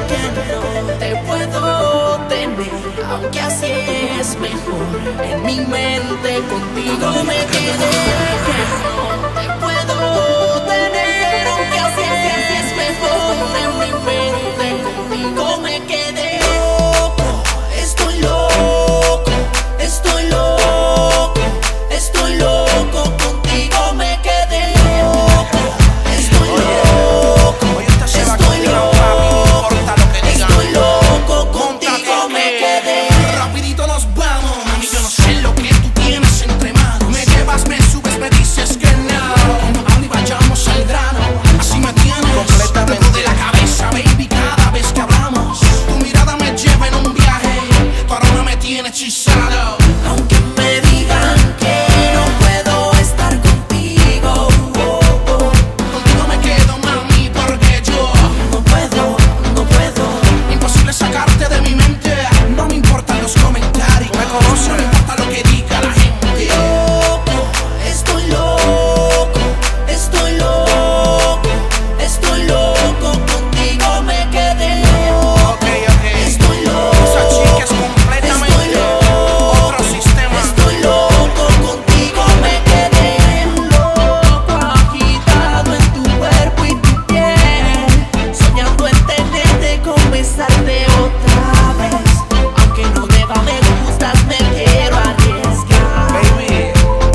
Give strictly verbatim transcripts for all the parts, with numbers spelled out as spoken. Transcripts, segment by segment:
que no te puedo tener, aunque así es mejor. En mi mente contigo me quedé. Que no te puedo tener, aunque así es mejor. En mi mente contigo me quedé. Loco, estoy loco, estoy loco, estoy loco, contigo me quedé. Loco, estoy loco, estoy loco, estoy loco, contigo me quedé. Rapidito nos vamos, mami, yo no sé lo que tú tienes entre manos. Me llevas, me subes, me dices que no, que no hable y vayamos al grano. Así me tienes completamente de la cabeza, baby, cada vez que hablamos. Tu mirada me lleva en un viaje, tu aroma me tiene hechizado. Aunque me digan que no puedo estar contigo, oh, oh, contigo me quedo, mami, porque yo no puedo, no puedo. Imposible sacarte de mi mente. No me importan los comentarios, me conoces, no me importa lo que diga la gente. Loco, estoy loco, estoy loco, estoy loco, contigo me quedé. Ok, ok, Estoy loco, esa chica es completamente estoy loco, otro sistema. estoy loco, contigo me quedé. Loco, agitado en tu cuerpo y tu piel, soñando en tenerte, con besarte otra vez. Aunque no deba, me gustas, me quiero arriesgar. Baby,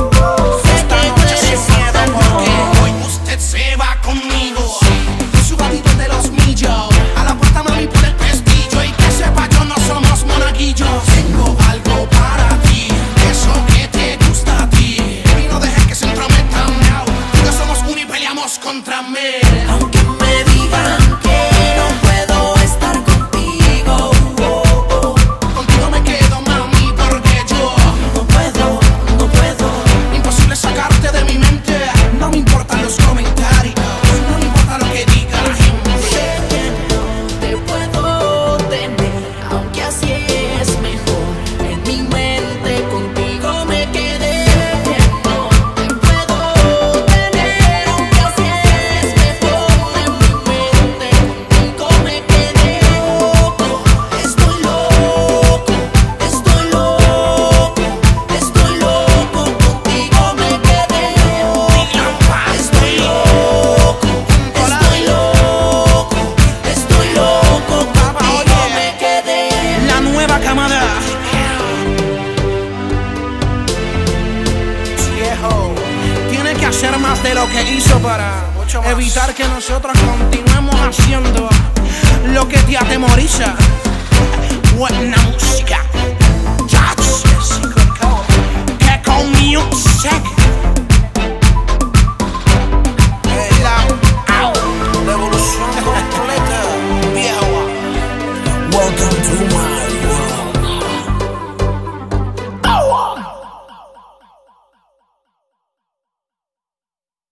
Sé esta que tú noche eres sin miedo hasta porque no. hoy usted se va conmigo. Con su gatito de los millos, a la puerta mami por el pestillo. Y que sepa yo no somos monaguillos. Tengo algo para ti, eso que te gusta a ti. Y no dejes que se entrometan now. Tú y yo somos uno y peleamos contra mí. Aunque me digan que no puedo estar contigo, oh, oh, Contigo me quedo, mami, porque yo no puedo, no puedo. imposible sacarte de mi mente. No me importan los comentarios, no me importa lo que diga la gente. Sé que no te puedo tener, aunque así es mejor. En mi mente contigo me quedé. Que no te puedo tener, aunque así es mejor. En mi mente contigo me quedé. Loco, estoy loco, estoy loco, estoy loco, contigo me quedé. Estoy loco, estoy loco, estoy loco, contigo me quedé. La nueva camada. Viejo, tiene que hacer más de lo que hizo para evitar que nosotros continuemos haciendo lo que te atemoriza. Buena música.